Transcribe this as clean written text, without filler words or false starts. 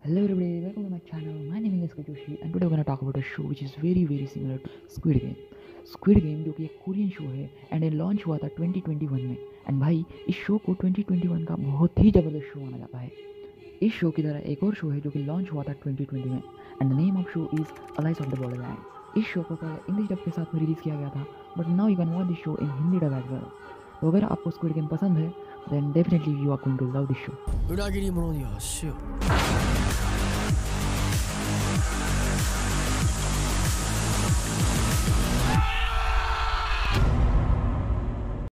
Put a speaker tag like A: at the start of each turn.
A: Hello everybody, welcome to my channel. My name is Joshi and today we're gonna talk about a show which is very similar to Squid Game. Squid Game जो कि एक Korean show है and ये launch हुआ था 2021 में and भाई इस शो को 2021 का बहुत ही ज़बरदस्त शो माना जाता है। इस शो की तरह एक और शो है जो कि लॉन्च हुआ था 2020 में and the name of show is Alice of the Borderland. इस शो को पहले इंग्लिश डब के साथ में रिलीज़ किया गया था but now you can watch this show in Hindi dub as well. तो अगर आपको स्क्विड गेम पसंद है then definitely you are going to love this show.
B: 裏切り者には死を
A: तो